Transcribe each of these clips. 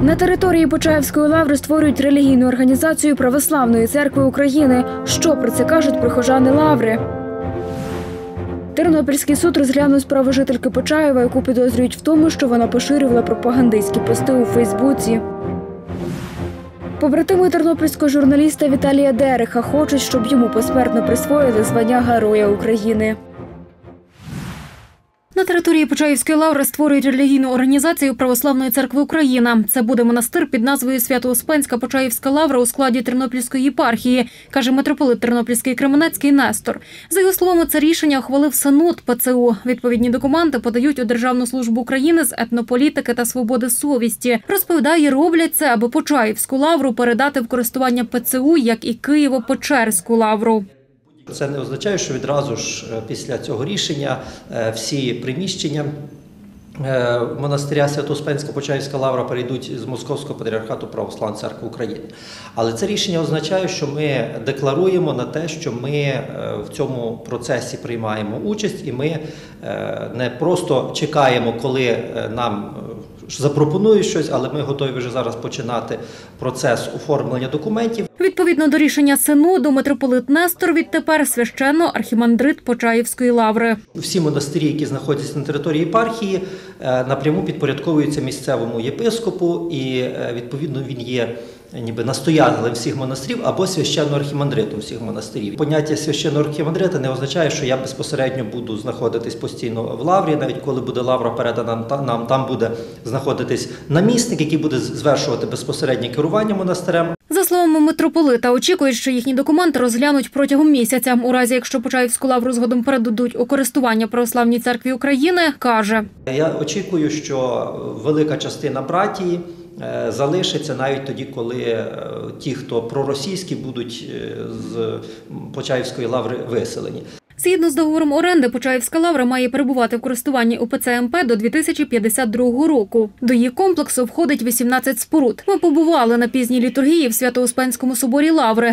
На території Почаївської лаври створюють релігійну організацію Православної церкви України. Що про це кажуть прихожани лаври? Тернопільський суд розглянув справу жительки Почаєва, яку підозрюють в тому, що вона поширювала пропагандистські пости у Фейсбуці. Побратими тернопільського журналіста Віталія Дереха хочуть, щоб йому посмертно присвоїли звання Героя України. На території Почаївської лаври створюють релігійну організацію Православної церкви України. Це буде монастир під назвою Свято-Успенська Почаївська лавра у складі Тернопільської єпархії, каже митрополит Тернопільський Кременецький Нестор. За його словами, це рішення ухвалив Синод ПЦУ. Відповідні документи подають у Державну службу України з етнополітики та свободи совісті. Розповідає, роблять це, аби Почаївську лавру передати в користування ПЦУ, як і Києво-Печерську лавру. Це не означає, що відразу ж після цього рішення всі приміщення монастиря Свято-Успенська Почаївська лавра перейдуть з Московського патріархату Православної церкви України. Але це рішення означає, що ми декларуємо на те, що ми в цьому процесі приймаємо участь, і ми не просто чекаємо, коли нам запропонують щось, але ми готові вже зараз починати процес оформлення документів. Відповідно до рішення Синоду, митрополит Нестор відтепер священно-архімандрит Почаївської лаври. Всі монастирі, які знаходяться на території єпархії, напряму підпорядковуються місцевому єпископу, і відповідно він є ніби настоятелем всіх монастирів або священно-архімандритом всіх монастирів. Поняття священно-архімандрита не означає, що я безпосередньо буду знаходитись постійно в лаврі, навіть коли буде лавра передана нам, там буде знаходитись намісник, який буде звершувати безпосереднє керування монастирем. За словами митрополита, очікують, що їхні документи розглянуть протягом місяця. У разі, якщо Почаївську лавру згодом передадуть у користування Православній церкві України, каже: я очікую, що велика частина братії залишиться навіть тоді, коли ті, хто проросійські, будуть з Почаївської лаври виселені. Згідно з договором оренди, Почаївська лавра має перебувати в користуванні УПЦ МП до 2052 року. До її комплексу входить 18 споруд. Ми побували на пізній літургії в Свято-Успенському соборі лаври.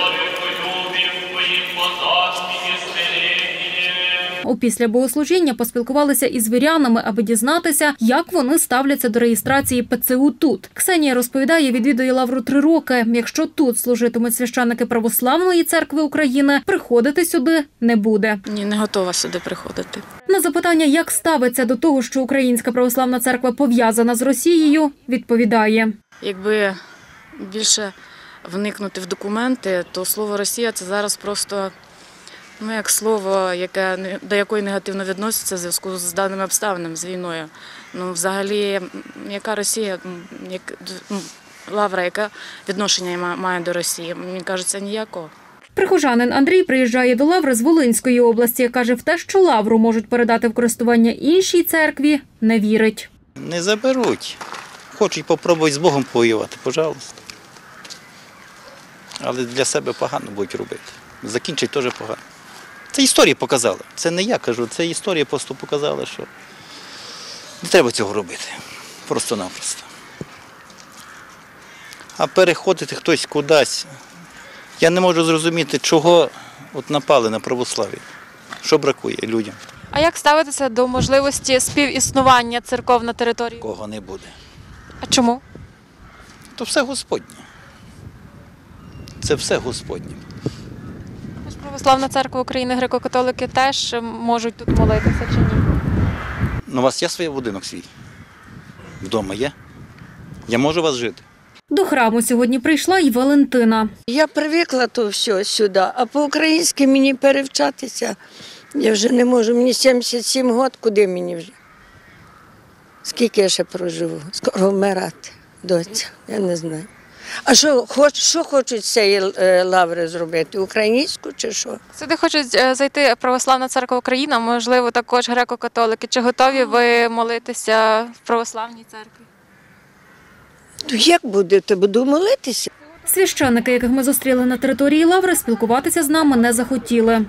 Опісля богослужіння поспілкувалися із вірянами, аби дізнатися, як вони ставляться до реєстрації ПЦУ тут. Ксенія розповідає, відвідує лавру 3 роки. Якщо тут служитимуть священники Православної церкви України, приходити сюди не буде. Ні, не готова сюди приходити. На запитання, як ставиться до того, що Українська Православна церква пов'язана з Росією, відповідає: якби більше вникнути в документи, то слово «Росія» – це зараз просто як слово, до якої негативно відноситься в зв'язку з даними обставинами, з війною. Взагалі, яка Росія, лавра, яке відношення має до Росії? Мені кажеться, ніякого. Прихожанин Андрій приїжджає до лаври з Волинської області. Каже, в те, що лавру можуть передати в користування іншій церкві, не вірить. Не заберуть. Хочуть попробувати з Богом повоювати, пожалуйста. Але для себе погано будуть робити. Закінчить теж погано. Це історія показала. Це не я кажу, це історія просто показала, що не треба цього робити. Просто-напросто. А переходити хтось кудись. Я не можу зрозуміти, чого напали на православ'я. Що бракує людям. А як ставитися до можливості співіснування церков на території? Кого не буде. А чому? То все Господнє. Це все Господнє. Православна церква України, греко-католики теж можуть тут молитися чи ні? У вас є свій будинок свій? Вдома є? Я можу у вас жити? До храму сьогодні прийшла і Валентина. Я привикла то все сюди, а по-українськи мені перевчатися я вже не можу. Мені 77 років, куди мені вже? Скільки я ще проживу? Скоро вмирати, доця, я не знаю. А що хочуть з цієї лаври зробити? Українську чи що? Сюди хочуть зайти Православна церква України, можливо, також греко-католики. Чи готові ви молитися в Православній церкві? То як будете? Буду молитися. Священники, яких ми зустріли на території лаври, спілкуватися з нами не захотіли.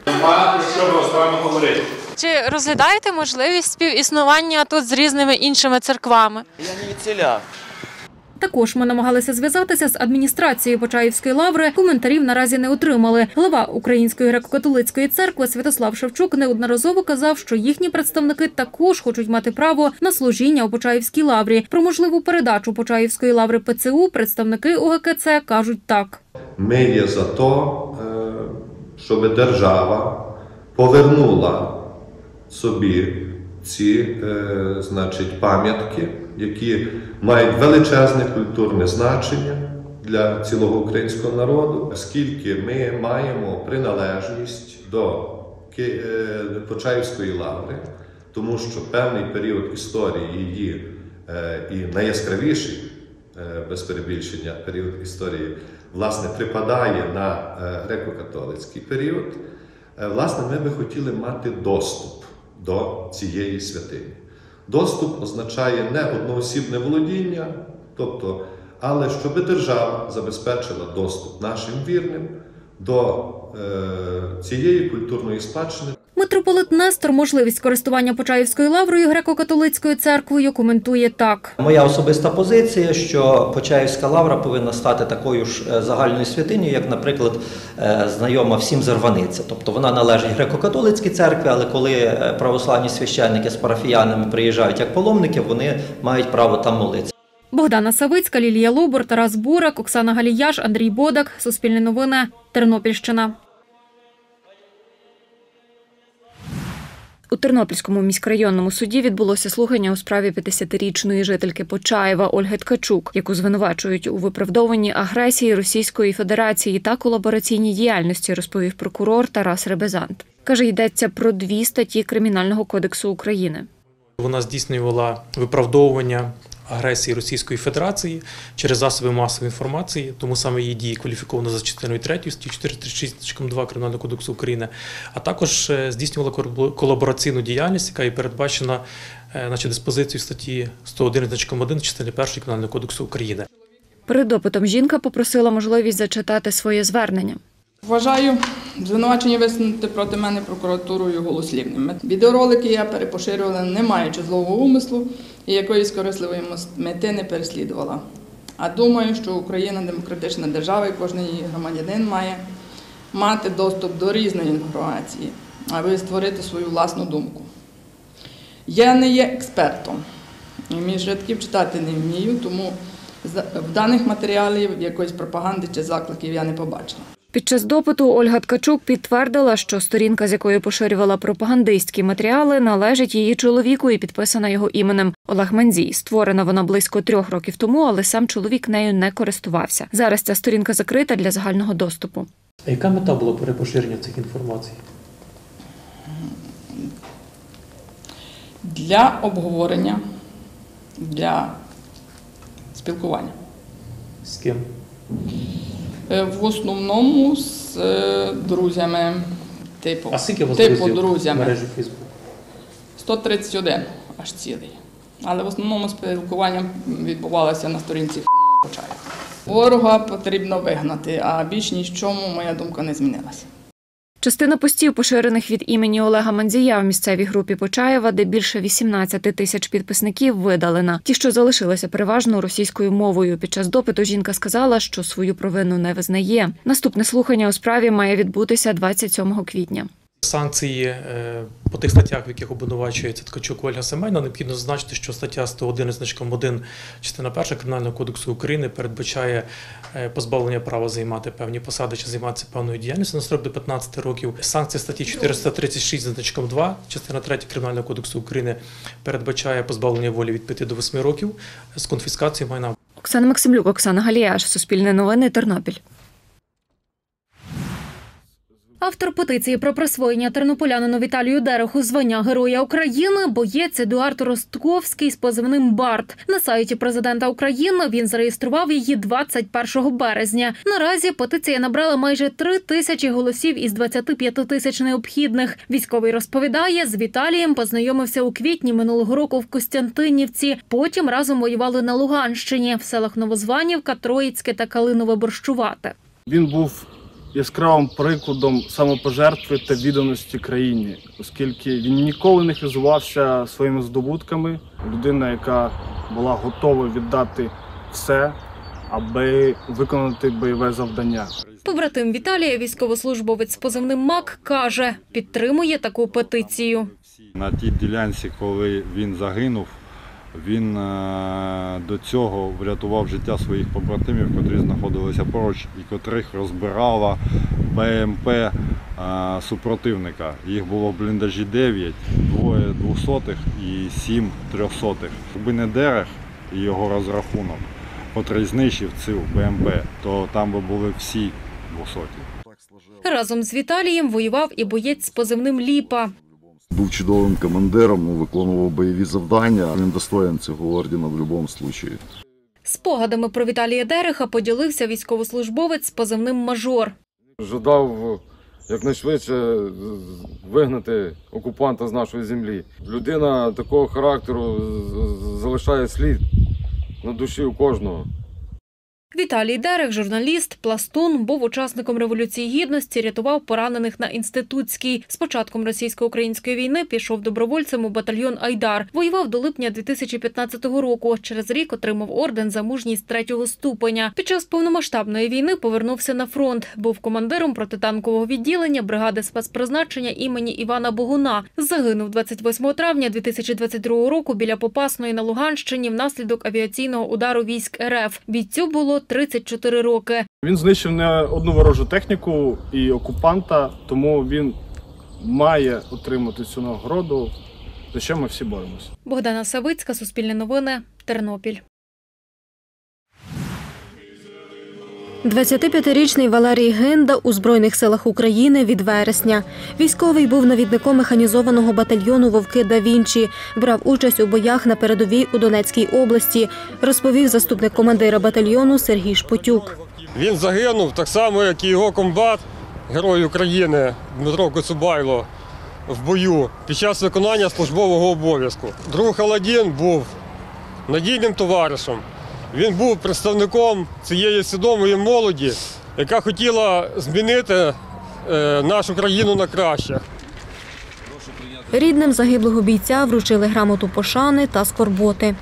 Чи розглядаєте можливість співіснування тут з різними іншими церквами? Я не відселяв. Також ми намагалися зв'язатися з адміністрацією Почаївської лаври. Коментарів наразі не отримали. Глава Української греко-католицької церкви Святослав Шевчук неодноразово казав, що їхні представники також хочуть мати право на служіння у Почаївській лаврі. Про можливу передачу Почаївської лаври ПЦУ представники УГКЦ кажуть так. Ми є за те, щоб держава повернула собі ці пам'ятки, які мають величезне культурне значення для цілого українського народу, оскільки ми маємо приналежність до Почаївської лаври, тому що певний період історії її і найяскравіший, без перебільшення, період історії, власне, припадає на греко-католицький період. Власне, ми би хотіли мати доступ до цієї святині. Доступ означає не одноосібне володіння, але щоб держава забезпечила доступ нашим вірним до цієї культурної спадщини. Митрополит Нестор можливість користування Почаївською лаврою греко-католицькою церквою коментує так. Моя особиста позиція, що Почаївська лавра повинна стати такою ж загальною святинею, як, наприклад, знайома всім Зарваниця. Тобто вона належить греко-католицькій церкві, але коли православні священники з парафіянами приїжджають як паломники, вони мають право там молитися. Богдана Савицька, Лілія Лубор, Тарас Бурак, Оксана Галіяш, Андрій Бодак. Суспільне новини. Тернопільщина. У Тернопільському міськрайонному суді відбулося слухання у справі 50-річної жительки Почаєва Ольги Ткачук, яку звинувачують у виправдовуванні агресії Російської Федерації та колабораційній діяльності, розповів прокурор Тарас Ребезант. Каже, йдеться про 2 статті Кримінального кодексу України. Вона здійснювала виправдовування агресії Російської Федерації через засоби масової інформації, тому саме її дії кваліфіковано за частиною 3 статті 436.2 Кримінального кодексу України, а також здійснювала колабораційну діяльність, яка є передбачена диспозицією статті 111.1 частини 1 Кримінального кодексу України. Перед допитом жінка попросила можливість зачитати своє звернення. Вважаю звинувачення висунути проти мене прокуратурою голослівним. Відеоролики я перепоширювала, не маючи злого умислу і якоїсь корисливої мети не переслідувала. А думаю, що Україна – демократична держава і кожен її громадянин має мати доступ до різної інформації, аби створити свою власну думку. Я не є експертом, і між рядків читати не вмію, тому в даних матеріалів якоїсь пропаганди чи закликів я не побачила. Під час допиту Ольга Ткачук підтвердила, що сторінка, з якої поширювала пропагандистські матеріали, належить її чоловіку і підписана його іменем Олег Мандзій. Створена вона близько 3 років тому, але сам чоловік нею не користувався. Зараз ця сторінка закрита для загального доступу. А яка мета була перепоширення цих інформацій? Для обговорення, для спілкування. З ким? В основному з друзями, А скільки у вас друзів друзями. в мережі Фейсбук? 131 аж цілий. Але в основному спілкування відбувалося на сторінці Почаєва. Ворога потрібно вигнати, а більш ні в чому моя думка не змінилася. Частина постів, поширених від імені Олега Мандзія в місцевій групі Почаєва, де більше 18 тисяч підписників, видалена. Ті, що залишилися переважно російською мовою. Під час допиту жінка сказала, що свою провину не визнає. Наступне слухання у справі має відбутися 27 квітня. Санкції по тих статтях, в яких обвинувачується Ткачук Ольга Семенівна, необхідно зазначити, що стаття 111.1 частина 1 Кримінального кодексу України передбачає позбавлення права займати певні посади чи займатися певною діяльністю на строк до 15 років. Санкція статті 436.2 частина 3 Кримінального кодексу України передбачає позбавлення волі від 5 до 8 років з конфіскацією майна. Оксана Максимлюк, Оксана Галіяш, Суспільне новини, Тернопіль. Автор петиції про присвоєння тернополянину Віталію Дереху звання Героя України – боєць Едуард Ростковський з позивним «Барт». На сайті президента України він зареєстрував її 21 березня. Наразі петиція набрала майже 3 тисячі голосів із 25 тисяч необхідних. Військовий розповідає, з Віталієм познайомився у квітні минулого року в Костянтинівці. Потім разом воювали на Луганщині, в селах Новозванівка, Троїцьке та Калинове-Борщувате. Він був яскравим прикладом самопожертви та відданості країні, оскільки він ніколи не хизувався своїми здобутками. Людина, яка була готова віддати все, аби виконати бойове завдання. Побратим Віталія, військовослужбовець з позивним МАК, каже, підтримує таку петицію. На тій ділянці, коли він загинув, він до цього врятував життя своїх побратимів, котрі знаходилися поруч і котрих розбирала БМП супротивника. Їх було в бліндажі 9, 2 двохсотих і 7 трьохсотих. Якби не Дерех і його розрахунок, котрий знищив цю БМП, то там би були всі 200. Разом з Віталієм воював і боєць з позивним Ліпа. Був чудовим командиром, виконував бойові завдання. Він достоїн цього ордена в будь-якому випадку. Спогадами про Віталія Дереха поділився військовослужбовець з позивним Мажор. Жадав якнайшвидше вигнати окупанта з нашої землі. Людина такого характеру залишає слід на душі у кожного. Віталій Дерех, журналіст, пластун, був учасником Революції Гідності, рятував поранених на Інститутській. З початком російсько-української війни пішов добровольцем у батальйон «Айдар». Воював до липня 2015 року. Через рік отримав орден за мужність 3-го ступеня. Під час повномасштабної війни повернувся на фронт. Був командиром протитанкового відділення бригади спецпризначення імені Івана Богуна. Загинув 28 травня 2022 року біля Попасної на Луганщині внаслідок авіаційного удару військ РФ. Бійцю було 34 роки. Він знищив не одну ворожу техніку і окупанта, тому він має отримати цю нагороду, за що ми всі боремося. Богдана Савицька, Суспільне новини, Тернопіль. 25-річний Валерій Гинда у Збройних силах України від вересня. Військовий був навідником механізованого батальйону «Вовки да Вінчі». Брав участь у боях на передовій у Донецькій області, розповів заступник командира батальйону Сергій Шпотюк. Він загинув так само, як і його комбат, герой України Дмитро Коцубайло, в бою під час виконання службового обов'язку. Друг Аладдін був надійним товаришем. Він був представником цієї свідомої молоді, яка хотіла змінити нашу країну на краще. Рідним загиблого бійця вручили грамоту пошани та скорботи.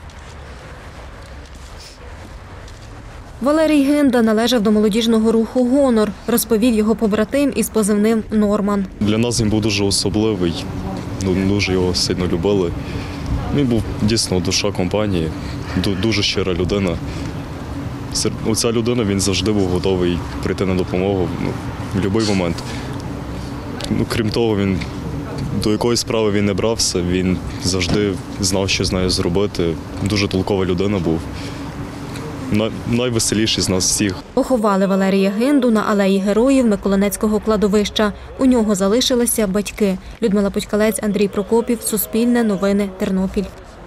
Валерій Гинда належав до молодіжного руху «Гонор», розповів його побратим із позивним «Норман». Для нас він був дуже особливий, дуже його сильно любили. Він був дійсно душа компанії, дуже щира людина. Оця людина, він завжди був готовий прийти на допомогу в будь-який момент. Крім того, він до якоїсь справи він не брався, він завжди знав, що з нею зробити. Дуже толкова людина був. Найвеселіший з нас всіх. Поховали Валерія Гинду на алеї Героїв Миколинецького кладовища. У нього залишилися батьки. Людмила Путькалець, Андрій Прокопів, Суспільне новини, Тернопіль.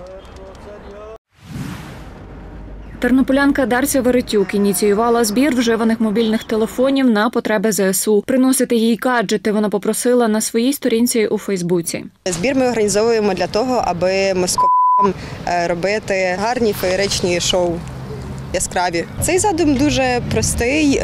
Тернополянка Дарця Веретюк ініціювала збір вживаних мобільних телефонів на потреби ЗСУ. Приносити їй гаджети вона попросила на своїй сторінці у Фейсбуці. Збір ми організовуємо для того, аби московитам робити гарні феєричні шоу. Яскраві. Цей задум дуже простий,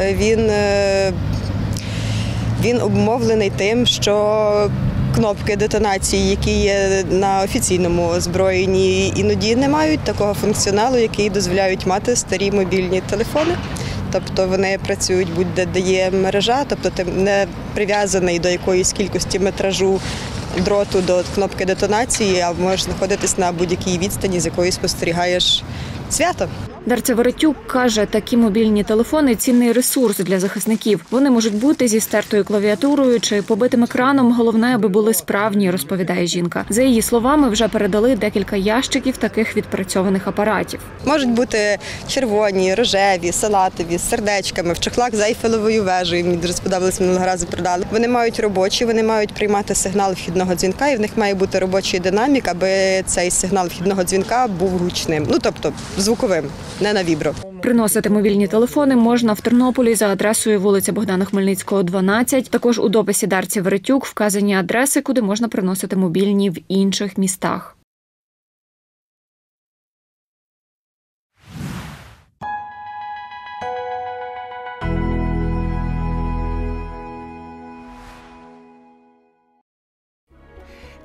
він обумовлений тим, що кнопки детонації, які є на офіційному озброєнні, іноді не мають такого функціоналу, який дозволяють мати старі мобільні телефони. Тобто вони працюють будь-де, де є мережа, тобто ти не прив'язаний до якоїсь кількості метражу дроту до кнопки детонації, а можеш знаходитись на будь-якій відстані, з якої спостерігаєш свято. Дарця Веретюк каже, такі мобільні телефони – цінний ресурс для захисників. Вони можуть бути зі стертою клавіатурою чи побитим екраном. Головне, аби були справні, розповідає жінка. За її словами, вже передали декілька ящиків таких відпрацьованих апаратів. Можуть бути червоні, рожеві, салатові, з сердечками, в чохлах з Ейфелевою вежею. Мені дуже сподобалось, минулого разу продали. Вони мають робочі, вони мають приймати сигнал вхідного дзвінка, і в них має бути робочий динамік, аби цей сигнал вхідного дзвінка був гучним, тобто звуковим. Не на вібро. Приносити мобільні телефони можна в Тернополі за адресою вулиця Богдана Хмельницького, 12. Також у дописі Дарці Веретюк вказані адреси, куди можна приносити мобільні в інших містах.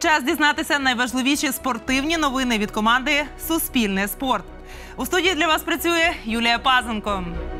Час дізнатися найважливіші спортивні новини від команди «Суспільне спорт». У студії для вас працює Юлія Пазенко.